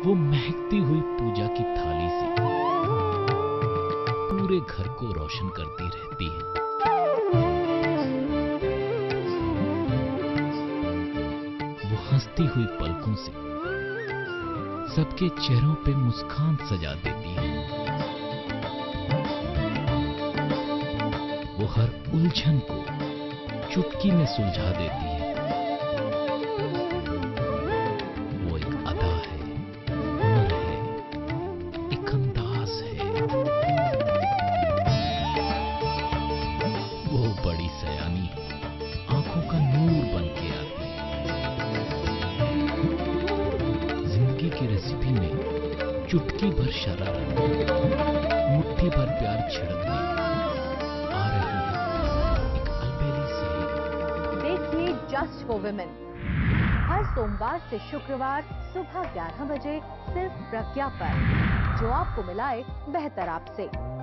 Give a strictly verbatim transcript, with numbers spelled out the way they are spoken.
वो महकती हुई पूजा की थाली से पूरे घर को रोशन करती रहती है। वो हंसती हुई पलकों से सबके चेहरों पे मुस्कान सजा देती है। वो हर उलझन को चुटकी में सुलझा देती है। वो एक अदा है, हुनर है, एक अंदाज है। वो बड़ी सयानी आंखों का नूर बन के आती है। जिंदगी की रेसिपी में चुटकी भर शरारत, मुट्ठी भर प्यार छिड़कने आ रही है एक अलबेली से। देखिए जस्ट फॉर वुमेन हर सोमवार से शुक्रवार सुबह ग्यारह बजे सिर्फ प्रज्ञा पर, जो आपको मिलाए बेहतर आपसे।